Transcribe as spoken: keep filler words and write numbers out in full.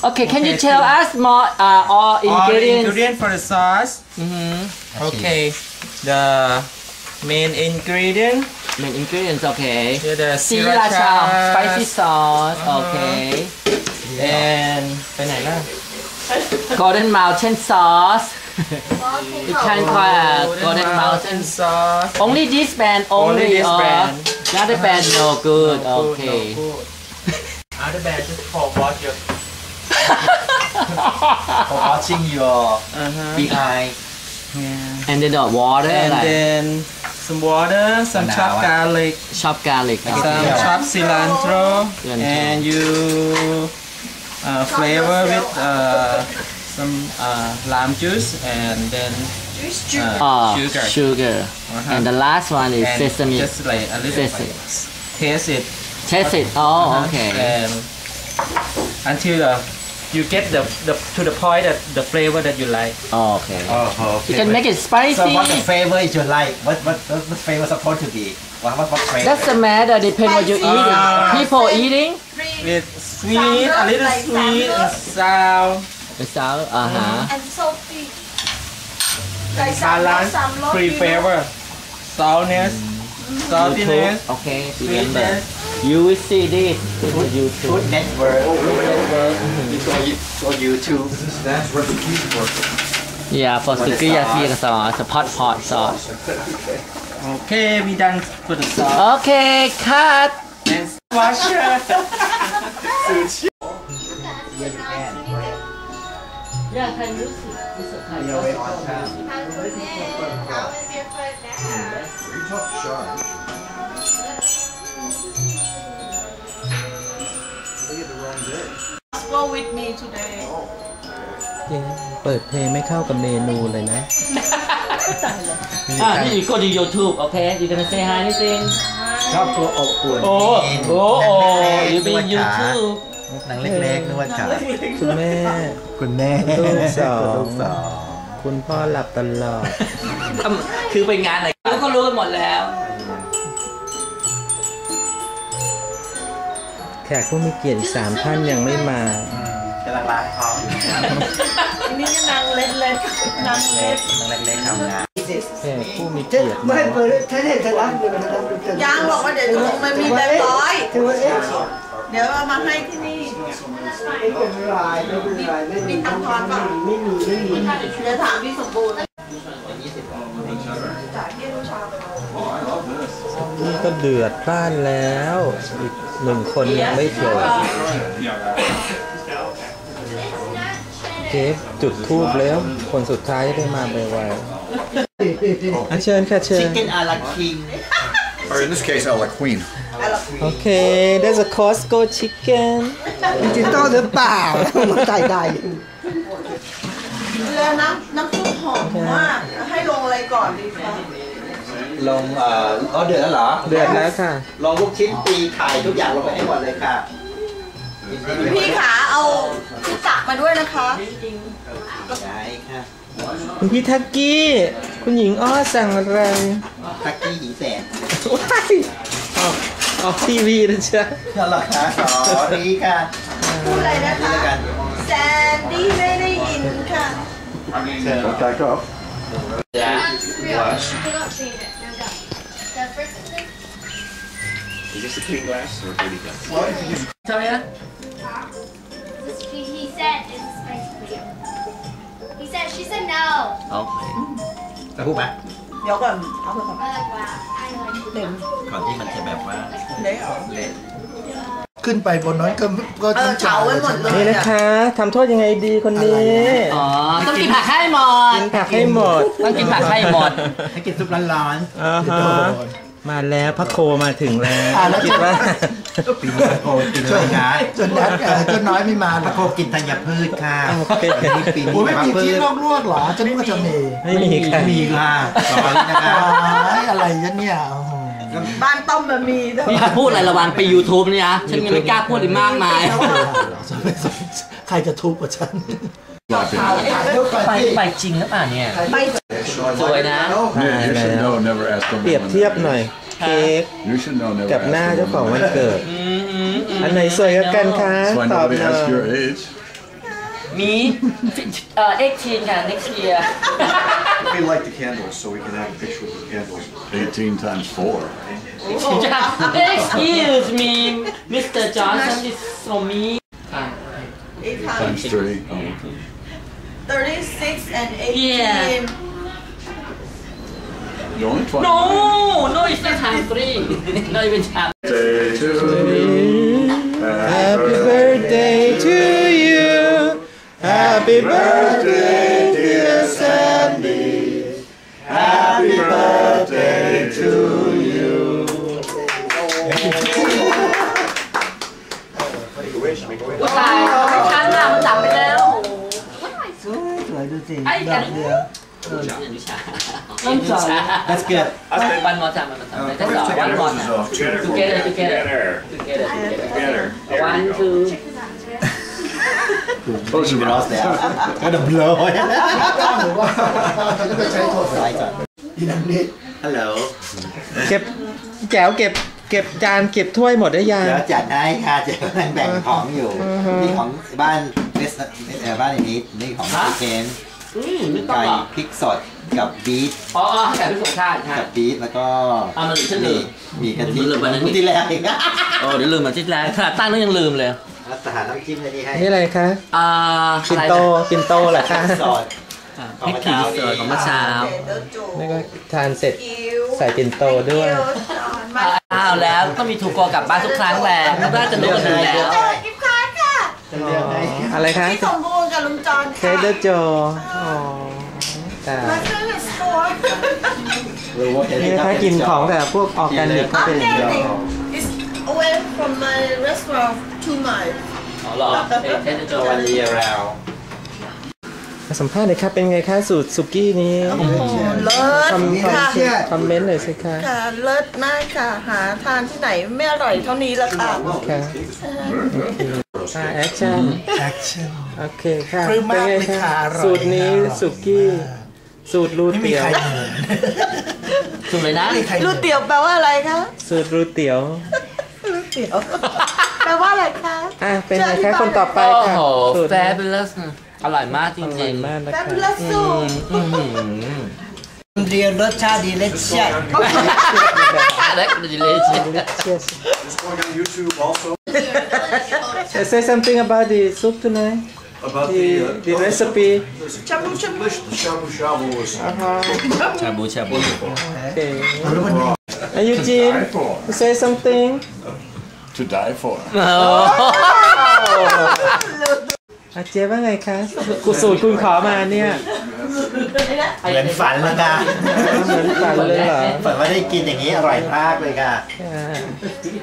Okay, can you tell us more uh, all ingredients? All ingredient for the sauce. Mm-hmm. Okay, the main ingredient. Main ingredients, okay. Yeah, the sriracha, spicy sauce, uh-huh. okay. And ไปไหนล่ะ Golden Mountain sauce. You can call it Golden Mountain sauce. Only this brand, only, Only this or brand. the other brand no good. No good, Okay. no good. Other brand just for watch your. For watching your Uh-huh. big eye. Yeah. And then the water, And like then some water, some Now, chopped what? garlic, chopped garlic. some Okay. chopped cilantro, Cilantro. and you uh, flavor with uh, some uh, lime juice and then uh, Oh, sugar. sugar. Uh-huh. And the last one is And sesame. just like a little Sesame. bit. Taste it. Taste it. Oh, Uh-huh. okay. And until uh, you get the, the to the point that the flavor that you like. Oh, okay. Oh, okay. You can make it spicy. So what the flavor is you like? What what what the flavor supposed to be? What what what flavor? That's the matter. Depend what you eat. Ah. People eating. With sweet, a little sweet and sour. The sour. Uh huh. and salty. And balance, free flavor, sourness, saltiness. Okay. Remember. Sweetness. You will see this in the YouTube. Food Network. Food Network. It's on you- on YouTube. That's what the key for. Yeah, for sukiyaki sauce, a pot pot sauce. Okay, we done for the sauce. Okay, cut. And washer. Yeah, can you see? You're way on time. How is your foot now? Go with me today. เปิดเพลงไม่เข้ากับเมนูเลยนะ Ah, you go to YouTube, okay? You gonna say hi anything? ชอบตัวอบอุ่น Oh, oh, oh, you be นวด in ขา YouTube. หนังเล็กๆนวดขาคุณแม่คุณแม่ลูกสองลูกสองคุณพ่อหลับตลอดคือเป็นงานอะไรรู้ก็รู้กันหมดแล้วแขกผู้มีเกียรติอีกสามท่านยังไม่มากำลังล้างท้องอยู่อันนี้นางเล็ดเล็ดนางเล็ดหนังเล็กๆทำงานแขกผู้มีเกียรติมายังบอกว่าเดี๋ยวจะลงมามีแบบร้อย เดี๋ยวเอามาให้ที่นี่มีตังทอนป่ะไม่มีไม่มีเดี๋ยวถามพี่สมบูรณ์จ่ายที่ลูกชานี่ก็เดือดพล่านแล้ว อีกหนึ่งคนยังไม่โผล่เชฟจุดทูบแล้ว คนสุดท้ายจะได้มาไวๆอ่ะเชิญค่ะเชิญ Chicken a la king Or in this case, a la queen. โอเค there's a Costco chicken ดิจิตอลหรือเปล่ามาใส่ได้แล้วน้ำน้ำซุปหอมมากให้ลงอะไรก่อนดีคะลงเอ่ออ๋อเดือดแล้วเหรอเดือดแล้วค่ะลงลูกชิ้นปีไข่ทุกอย่างลงไปให้หมดเลยค่ะพี่ขาเอาที่ตักมาด้วยนะคะได้ค่ะคุณพี่ทักกี้ คุณหญิงอ้อสั่งอะไรทักกี้หญิงแสนว้ายออกออกทีวีนะจ๊ะนั่นแหละค่ะขอดีค่ะพูดอะไรนะคะนี่แล้วกันแซนดี้ไม่ได้ยินค่ะเชิญ Back up. Yeah. Glass. We're not seeing it. Now go. The first thing. Is this a clean glass or a dirty glass? Tell ya? This, he, he said it's spicy for you. He said, she said no. Okay. จะพูดไหมเดี๋ยวก่อนเอาไปก่อน I like wow. I like เต็มก่อนที่มันจะแบบว่าเละเหรอเละขึ้นไปบนนั้นก็ก็เออเฉาไว้หมดเลยนี่นะคะทำโทษยังไงดีคนนี้อ๋อ ต้องกินผักให้หมดกินผักให้หมดต้องกินผักให้หมดให้กินซุปร้อนอ่าฮะมาแล้วพระโคมาถึงแล้วอ่าแล้วคิดว่าๆปีพระโคกินจเลนยค่ะจนนัดเออจนน้อยไม่มาพระโคกินธัญพืชค่ะโอเคนี่ปีโอ้นี้ไม่พระมีพืที่ชลอกลวกเหรอจะนึกว่าจะมีไม่มีค่ะมีค่ะสอนนะคะอ้ายอะไรกันเนี่ยโอ้โหบ้านต้มบะหมี่ด้วยนี่จะพูดอะไรระวังไป YouTube นี่นะ ฉันยังไม่กล้าพูดอีกมากมายใครจะทุบกับฉันไปไปจริงหรือเปล่าเนี่ยไปสวยนะ Yeah, you should know. Never ask them. เปรียบ when เทียบ they're หน่อย เค้ก You should know. Never กับ ask หน้า them เจ้า when ของ they're วันเกิด อันไหนสวยกันคะ So I ต know อบ they หน่อ ask ย your age. มีเอ่อ eighteen ค่ะ next year We light the candles so we can have a picture with the candles. eighteen times four. excuse me Mister Johnson is so mean Eight Times times three. Oh. thirty-six and eighteen. Yeah. You're only twenty. no no it's not time three not even time Day to you. Happy birthday to you. Happy birthday, dear Sandy. Happy birthday to you. ผู้ชายไม่ทันแล้วมันดับไปแล้วสวยสวยดูสิไอ้ดกัอน กเดียวนิชาน้ำใจ That's good. วันมอจามันมาทำได้แต่สองวันก่อนนะ together together together together one two Close your mouth down. Kind of blow. หรือว่าเขาจะไปใช้โทรศัพท์อีนังนิด Hello. เก็บแจ๋วเก็บเก็บจานเก็บถ้วยหมดได้ยังเดี๋ยวจัดให้ค่ะเจะกำลังแบ่งของอยู่นี่ของบ้านเนสเอ่อบ้านอันนี้นี่ของพี่เคนอืมไม่ต้องไก่หรอกพริกสดกับบีทอ๋อไก่พิสงชาติใช่กับบีทแล้วก็เอามาหรือฉันลืมีมมีกะทิลืมไปแล้วนี่ที่แรกอีกโอ้เดี๋ยวลืมมาที่แรกขนาดตั้งแล้วยังลืมเลยแล้วแต่หาน้ำจิ้มให้นี่ให้นี่อะไรคะอ่าปิ่นโตปิ่นโตเหรอคะสดพริกขี้สดของเมื่อเช้านี่ก็ทานเสร็จใส่ปิ่นโตด้วยอ้าวแล้วต้องมีถูกโกกลับบ้านทุกครั้งแหละมันน่าจะรู้กันอยู่แล้วกิฟต์การ์ดค่ะจะเลือกให้อะไรคะที่สมบูรณ์กับลุงจอนเคค่ะเดอร์โจอ๋อแต่มาซื้อในสโตร์รู้ว่านี่ถ้ากินของแต่พวกออร์แกนิกก็เป็นอย่างนี้ It's away from my restaurant two miles อ๋อเหรอเอ๊ะเทสจะเจอวันนี้เรามาสัมภาษณ์หน่อยครับเป็นไงคะสูตรสุกี้นี้เลิศคอมคอมค่ะคอมเมนต์หน่อยสิคะค่ะเลิศมากค่ะ หาทานที่ไหนไม่อร่อยเท่านี้ละค่ะค่ะอ่าแอคชั่นแอคชั่นโอเคค่ะปลื้มมากเป็นไงเลยค่ะอร่อยสูตรนี้อร่อยสุกี้สูตรรูไม่มีเตี๋ยวใครเหมือนถูกเลยนะไม่มีใครหมืรูอนเตี๋ยวแปลว่าอะไรคะสูตรรูเตี๋ยวรูเตี๋ยว แปลว่าอะไรคะอ่ะเป็นไงคะคนต่อไปโอ้ค่ะโหสูตรแฟบูลัสอร่อยมากจอร่ริอยงมากนะแฟคะบูลัสซูๆอืมเรียนรสชาติดีเล็กเชียเล็กดิเลช Yes. It's going on YouTube also Say something about the soup tonight. about The the, uh, the recipe. ชาบูชาบู the shabu shabu was ชาบูชาบู Okay. And Eugene, say something. To die for. อาเจ๊ว่าไงคะกูสูตรคุณขอมาเนี่ยเหมือนฝันเลยค่ะเหมือนฝันเลยเหรอฝันว่าได้กินอย่างนี้อร่อยมากเลยค่ะอ่า